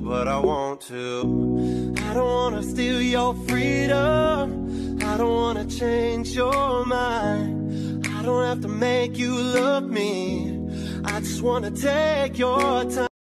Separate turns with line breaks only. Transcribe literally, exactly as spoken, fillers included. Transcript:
but I want to. I don't wanna steal your freedom, I don't wanna change your mind. I don't have to make you love me, I just wanna take your time.